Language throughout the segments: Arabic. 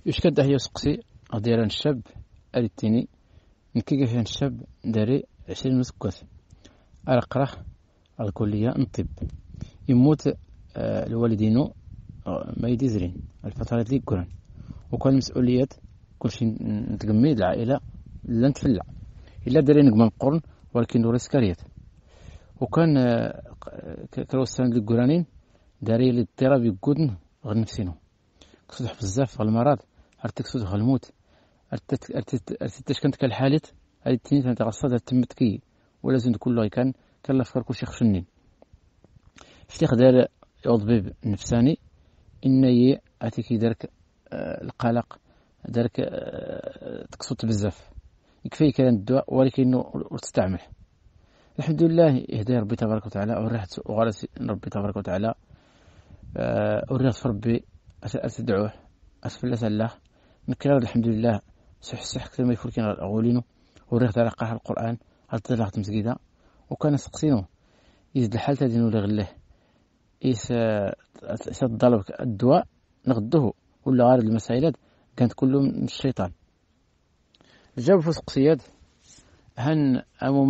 يش كده هي سقسي غديران الشاب التيني نكيكا فين الشاب داري 20 مسكوت أرقره الكلية نطب يموت الوالدينو ما يديزرين الفترة اللي يقولن وكان مسؤوليات كل شيء نتقمي العائلة لن تفلع إلا داري نقمن قرن ولكن دوري سكريات وكان كروسان اللي يقولانين داري الاضطراب يقودن غير نفسينو كسود بزاف المرض ارتك سود الموت ارتش كانت كالحالة هذه التنين تنتغصد تمت كي ولازم كله كان الافكار كل شيء خشنين فتيخ دار الطبيب النفساني إن اتيكي دارك القلق دارك تقصد بزاف يكفي كان الدواء ولكنه تستعمل الحمد لله يهدي ربي تبارك وتعالى ورحت وغالس ربي تبارك وتعالى ورحت ربي أتدعوه أسفلت الله نكرر الحمد لله صح كثير ما يفركين الأولين ورحت على قاح القرآن هلت لغت مسجدة وكان سقسينه يزد الحال تدينه لغله إيس الضلب الدواء نغده ولا غير المسائل كانت كله من الشيطان جاب في سقسيات هن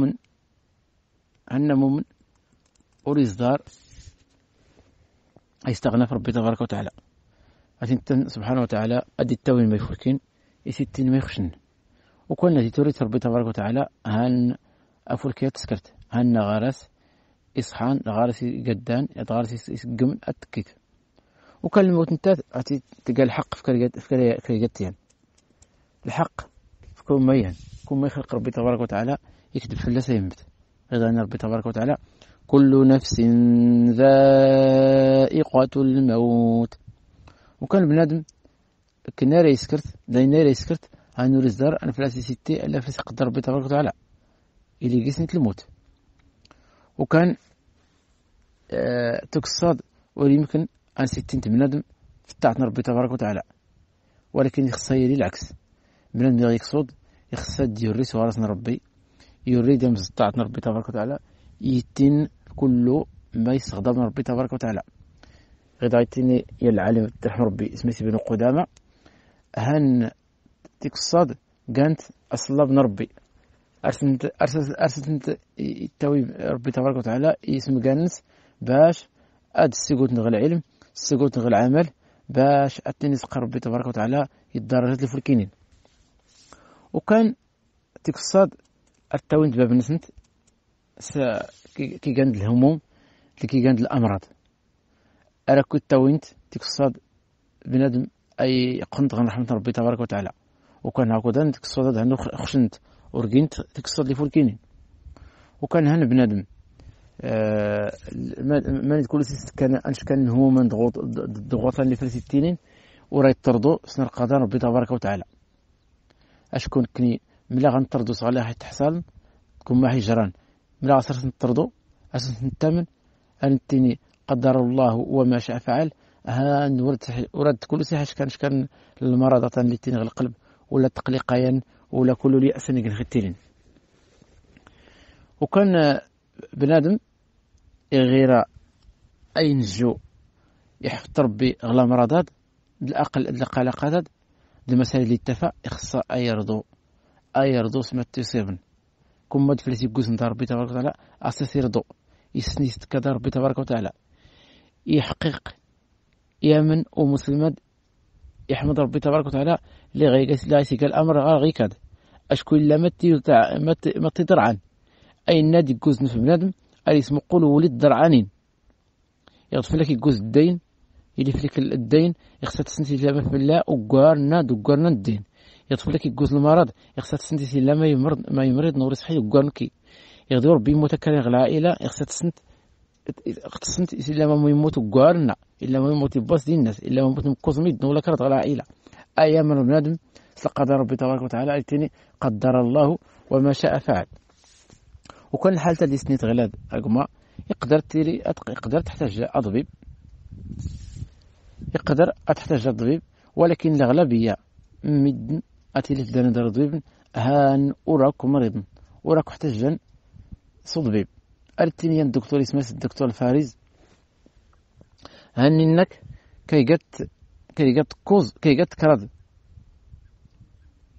مؤمن أوريز دار يستغنى في ربي تبارك وتعالى أتنتن سبحانه وتعالى أدي التوين ما يفركين يسيتين ما يخشن وكون التي تريد ربي تبارك وتعالى هن أفركيا تسكرت هن غارس إصحان غارس قدان غارس يسقم أتكيت وكان الموت انت أتي تلقى الحق في كريجتين الحق في كون ميهن كون ما يخلق ربي تبارك وتعالى يكتب في اللسة يمت إذا أن ربي تبارك وتعالى كل نفس ذائقة الموت وكان بنادم كناري يسكرت دايناري يسكرت هانور الزار أنا فلاسي ستي ألا فلاسي قدر ربي تبارك وتعالى إلي قسنة الموت وكان تقصد ويمكن أن 60 بنادم فتعتنا ربي تبارك وتعالى ولكن يخصيري العكس بنادم يقصد يخصد يوري سوارسنا ربي يريد أن استطاعتنا ربي تبارك وتعالى يتن كل ما يستخدم ربي تبارك وتعالى غدا يتني يا العالم ترحم ربي اسمه بن قدامة هن تقصد قانت أصلا بن ربي أرسلت التوي ربي تبارك وتعالى اسم قانس باش أد السجود نغل العلم السجود نغل العمل باش أتني سقى ربي تبارك وتعالى يدرجات الفلكينين وكان تقصد التوين باب نسنت كي قاند الهموم كي قاند الأمراض أراكو التوينت تقصد بنادم أي قنت غن رحمة ربي تبارك وتعالى وكان هكذا تقصد عنده خشنت ورقينت تقصد لي فولكينين وكان هنا بنادم ما تقول كان أنش كان هو من ضغوطا اللي في الستينين وراي ترضو سنر قضاء ربي تبارك وتعالى أشكون كني ملا غنطردو صغالي حتى تحصل تكون ما هجران ملا غصرت نطردو أساس نتامن أنتني قدر الله وما شاء فعل هان ورد كل ساحة كان المرض اللي تنغ القلب ولا تقليقيا ولا كل لي أسنق الختيلين وكان بنادم غير أي نجو يحفظ ربي غلا مرضات القلقات المسائل اللي اتفق يخص أي يرضو سمت تصيبن كم مد فلسي جوز نتاع ربي تبارك وتعالى أساس يرضو يسنيست كذا ربي تبارك وتعالى يحقق يمن ومسلمات يحمد ربي تبارك وتعالى لغيقس لا يسيق الأمر غير كذا أشكو إلا ما تدرعن أي النادي جوز نفهم بنادم أي اسمه قولوا ولد درعانين يغطف لك يجوز الدين يلف لك الدين يخسر تسنتي لما في الله وقارنا الدين يغطف لك يجوز المرض يخسر تسنتي لما يمرض نور صحي وقارنكي يغدور بي متكرر العائلة يخسر تسنت إلا ما يموت وقارنا إلا ما يموت يباس دين الناس إلا ما يموت مكوزميد ولا كرت العائلة أيام من بنادم قدر ربي تبارك وتعالى أيتني قدر الله وما شاء فعل وكل حالة اللي سنيت غلاد أقما يقدر تحتاج أضبيب تحتاج أضبيب ولكن الأغلبية مد أتيلي في دار ضبيب هان أوراك مريض أوراك احتاجا صدبيب أرتيني الدكتور اسمه الدكتور الفارز هان إنك كي جت كراد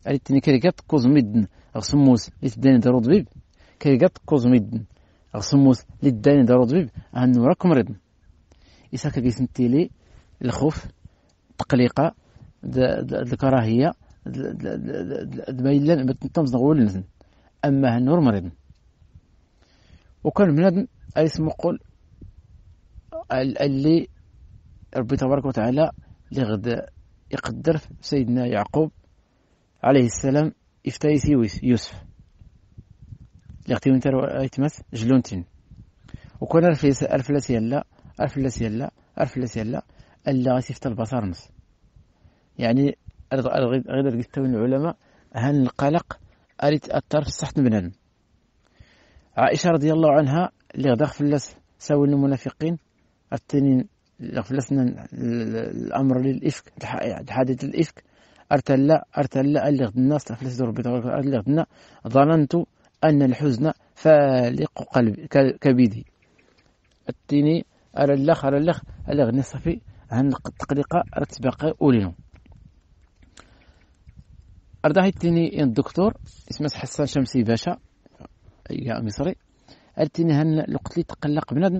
أريتني كريكات كوز ميدن غسموس لتداني دارو ضبيب كريكات كوز ميدن غسموس لتداني دارو ضبيب هنو راك مريض إساكا كيسنتيلي الخوف تقليقة الكراهية دبايلان بتنتمز نقول لنزن أما هنور مريض وكان بنادم اسمه قول اللي ربي تبارك وتعالى اللي غدا يقدر سيدنا يعقوب عليه السلام يفتايس يوسف اللي غتي وانت يتمث جلونتين وكون أرفلس يلا ألا غيسيفت البصر نص يعني غير قلتون العلماء هن القلق أريد أثر في صحة بنادم. عائشة رضي الله عنها اللي غدا فلس ساوي المنافقين التنين غفلسنا الأمر للإفك حادث الإفك أرتلا اللي غد الناس تفلس ربي تبارك وتعالى اللي غدنا ظننت أن الحزن فالق قلبي كبيدي التيني أرى اللخ اللي غد نصفي عن التقليقة رتبقى أولينو أرضاه التيني الدكتور اسمه حسان شمسي باشا يا مصري التيني هن لقت لي تقلق بنادم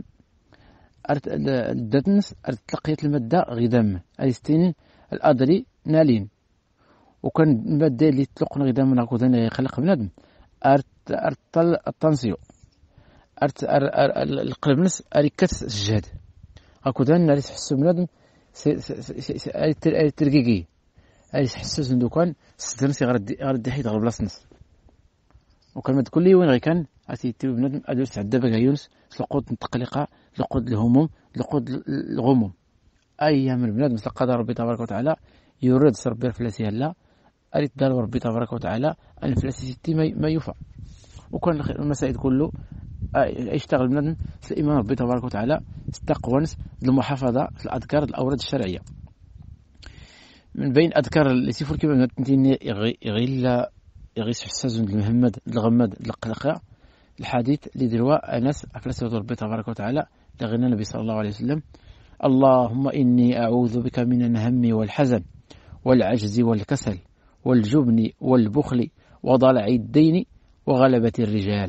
الدتنس تلقيت المادة غدام الستين الأدري نالين وكان المادة اللي تلقنا غدام ناخذ يخلق بنادم التنسيو القلب نس أريكت الجهد هكذا ناري تحسو بنادم ترقيقي أي تحسو زندوكان سترنسي غردي حيد غرب لاصنس وكان مد كل وين غي كان أتيتي بنادم أدوس عدابة يونس لقود التقلقة لقود الهموم لقود الغموم أي من بنادم قدر ربي تبارك وتعالى يريد ربي الفلاسي هلا أريد دار ربي تبارك وتعالى أن الفلاسي ستي ما يوفى وكان المسائل كله يشتغل بنادم في الإيمان ربي تبارك وتعالى استقونس المحافظة في الأذكار الأوراد الشرعية من بين أذكار اللي سيفور كيما نتنتيني يغيس حساز المهمد الغمد القلقة الحديث اللي دروا أنس أفلسه ربي تبارك وتعالى لغنى النبي صلى الله عليه وسلم اللهم إني أعوذ بك من الهم والحزن والعجز والكسل والجبن والبخل وضلع الدين وغلبة الرجال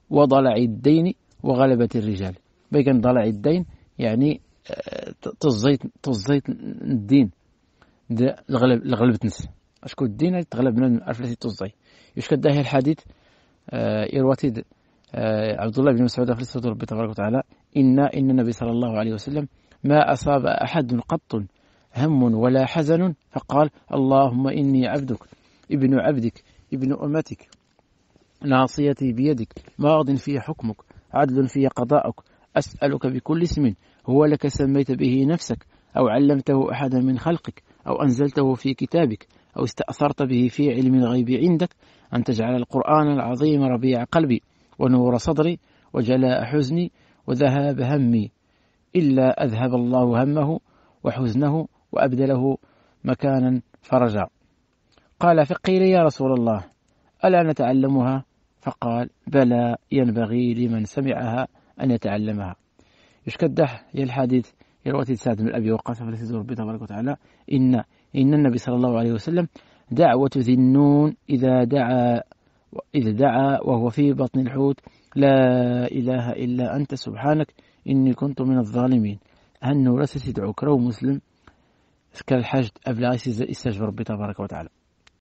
بيكن ضلع الدين يعني تزيت الدين ده الغلبة نس أشكو الدين تغلب من أفلسي تزي يشكد ده الحديث إرواتيد عبد الله بن مسعود أفلسه ربي تبارك وتعالى إن النبي صلى الله عليه وسلم ما أصاب أحد قط هم ولا حزن فقال اللهم إني عبدك ابن عبدك ابن أمتك ناصيتي بيدك ماض في حكمك عدل في قضاءك أسألك بكل اسم هو لك سميت به نفسك أو علمته أحدا من خلقك أو أنزلته في كتابك أو استأثرت به في علم الغيب عندك أن تجعل القرآن العظيم ربيع قلبي ونور صدري وجلاء حزني وذهاب همي إلا أذهب الله همه وحزنه وأبدله مكانا فرجا. قال فقيل يا رسول الله ألا نتعلمها؟ فقال بلى ينبغي لمن سمعها أن يتعلمها. يشكدح يا الحديث يروي سعد بن أبي وقاص فلسيد ربي تبارك وتعالى إن النبي صلى الله عليه وسلم دعوة ذي النون إذا دعا وهو في بطن الحوت لا إله إلا أنت سبحانك إني كنت من الظالمين. هنو رسس يدعوك رو مسلم كالحاج أبلا يستجب ربي تبارك وتعالى.